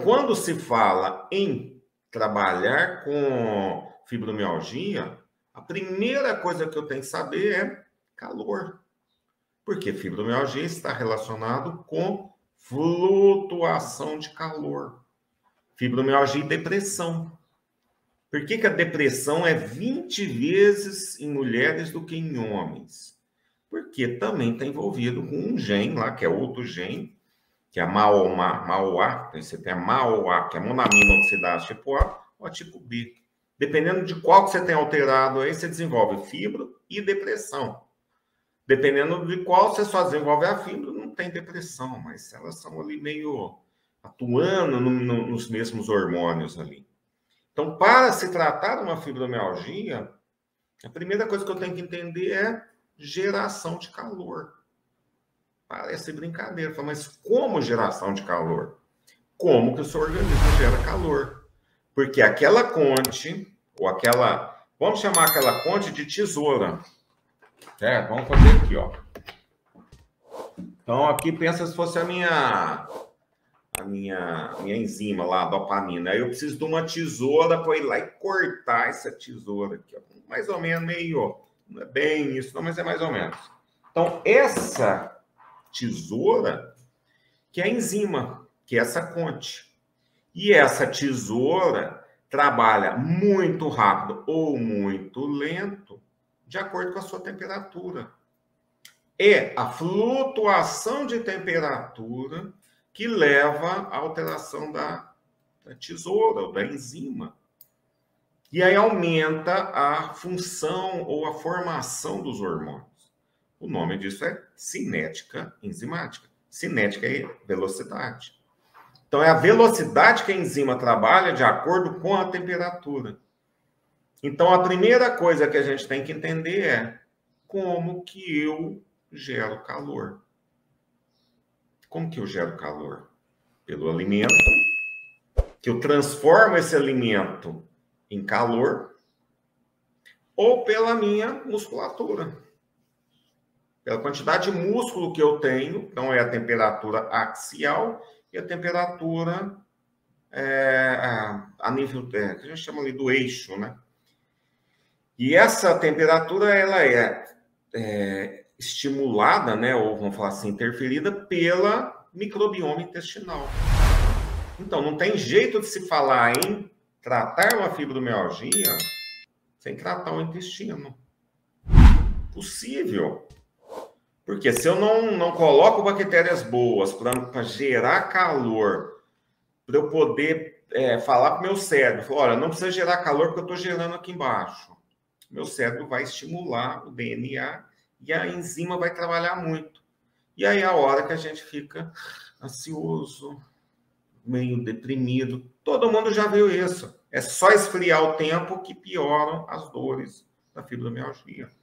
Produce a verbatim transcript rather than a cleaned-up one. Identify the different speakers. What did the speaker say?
Speaker 1: quando se fala em trabalhar com fibromialgia, a primeira coisa que eu tenho que saber é calor. Porque fibromialgia está relacionado com flutuação de calor. Fibromialgia e depressão. Por que que a depressão é vinte vezes em mulheres do que em homens? Porque também está envolvido com um gene lá, que é outro gene, que é a M A O A, você tem a M A O A, que é monamina oxidase tipo A, ou tipo B. Dependendo de qual que você tem alterado aí, você desenvolve fibro e depressão. Dependendo de qual você só desenvolve a fibra, não tem depressão, mas elas são ali meio atuando no, no, nos mesmos hormônios ali. Então, para se tratar de uma fibromialgia, a primeira coisa que eu tenho que entender é geração de calor. Parece brincadeira, mas como geração de calor? Como que o seu organismo gera calor? Porque aquela conte, ou aquela, vamos chamar aquela conte de tesoura. Certo? Vamos fazer aqui, ó. Então, aqui pensa se fosse a minha, a minha, minha enzima lá, a dopamina. Aí eu preciso de uma tesoura para ir lá e cortar essa tesoura aqui, ó. Mais ou menos, meio, não é bem isso, não, mas é mais ou menos. Então, essa tesoura, que é a enzima, que é essa conte. E essa tesoura trabalha muito rápido ou muito lento, de acordo com a sua temperatura. É a flutuação de temperatura que leva à alteração da, da tesoura, ou da enzima. E aí aumenta a função ou a formação dos hormônios. O nome disso é cinética enzimática. Cinética é velocidade. Então, é a velocidade que a enzima trabalha de acordo com a temperatura. Então, a primeira coisa que a gente tem que entender é como que eu gero calor. Como que eu gero calor? Pelo alimento, que eu transformo esse alimento em calor, ou pela minha musculatura. Pela quantidade de músculo que eu tenho, então é a temperatura axial e a temperatura é, a, a nível, é, que a gente chama ali do eixo, né? E essa temperatura, ela é, é estimulada, né, ou vamos falar assim, interferida pela microbioma intestinal. Então, não tem jeito de se falar em tratar uma fibromialgia sem tratar o intestino. Possível. Porque se eu não, não coloco bactérias boas para gerar calor, para eu poder é, falar para o meu cérebro, falar, olha, não precisa gerar calor porque eu estou gerando aqui embaixo. Meu cérebro vai estimular o D N A e a enzima vai trabalhar muito. E aí é a hora que a gente fica ansioso, meio deprimido. Todo mundo já viu isso. É só esfriar o tempo que pioram as dores da fibromialgia.